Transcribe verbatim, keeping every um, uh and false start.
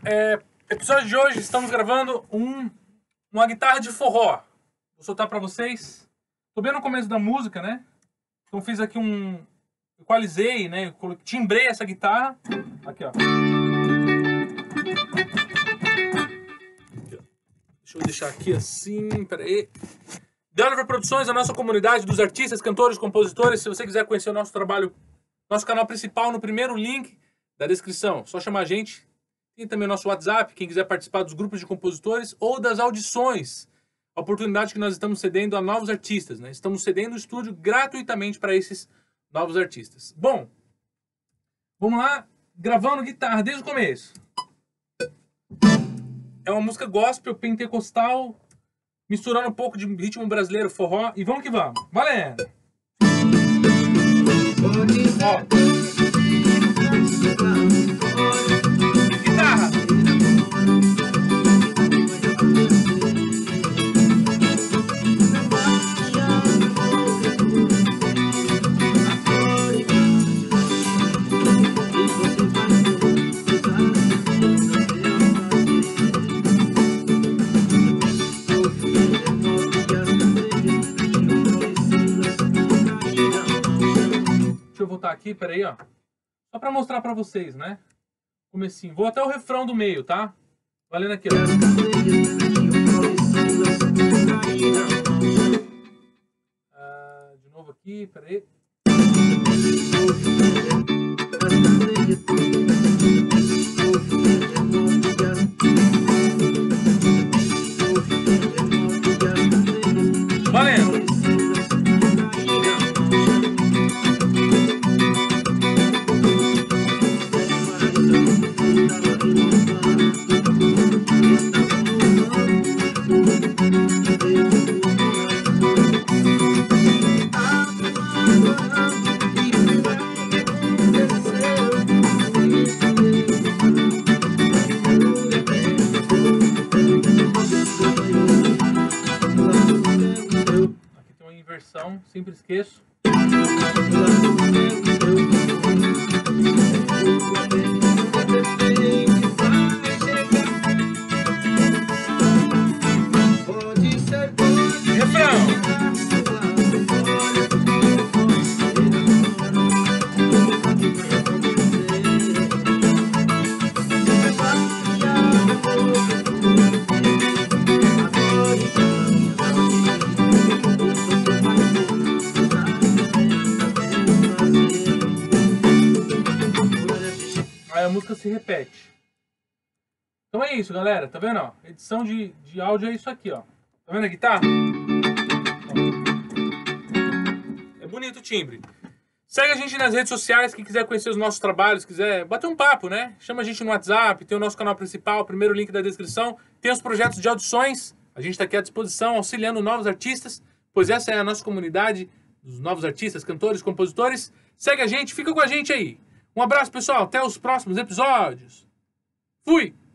é, episódio de hoje estamos gravando um, uma guitarra de forró. Vou soltar pra vocês. Tô bem no começo da música, né? Então fiz aqui um... equalizei, né? Timbrei essa guitarra. Aqui, ó. Deixa eu deixar aqui assim, peraí. The Oliver Produções, a nossa comunidade dos artistas, cantores, compositores. Se você quiser conhecer o nosso trabalho, nosso canal principal, no primeiro link da descrição, só chamar a gente. Tem também o nosso WhatsApp, quem quiser participar dos grupos de compositores ou das audições. A oportunidade que nós estamos cedendo a novos artistas, né? Estamos cedendo o estúdio gratuitamente para esses novos artistas. Bom, vamos lá, gravando guitarra desde o começo. É uma música gospel, pentecostal, misturando um pouco de ritmo brasileiro, forró, e vamos que vamos. Valendo! Ó. Guitarra! Deixa eu voltar aqui, peraí, ó. Só pra mostrar pra vocês, né? Comecinho. Vou até o refrão do meio, tá? Valendo aqui, ó. Ah, de novo aqui, peraí. Valendo! Inversão, sempre esqueço. Refrão. Aí a música se repete. Então é isso, galera. Tá vendo? Ó? Edição de, de áudio é isso aqui, ó. Tá vendo a guitarra? É bonito o timbre. Segue a gente nas redes sociais. Quem quiser conhecer os nossos trabalhos, quiser bater um papo, né? Chama a gente no WhatsApp. Tem o nosso canal principal, primeiro link da descrição. Tem os projetos de audições. A gente tá aqui à disposição, auxiliando novos artistas. Pois essa é a nossa comunidade dos novos artistas, cantores, compositores. Segue a gente, fica com a gente aí. Um abraço, pessoal. Até os próximos episódios. Fui!